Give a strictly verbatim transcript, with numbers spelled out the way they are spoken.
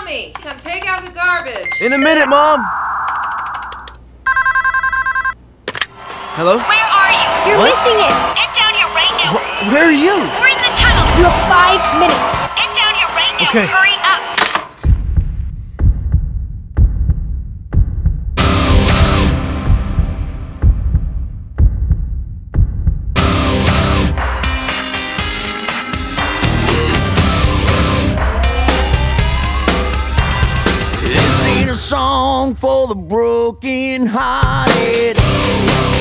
Tommy, come take out the garbage. In a minute, Mom. Hello? Where are you? You're What? missing it. Get down here right now. Wh- where are you? We're in the tunnel. You have five minutes. Get down here right now. Okay. Hurry up. This ain't a song for the broken hearted.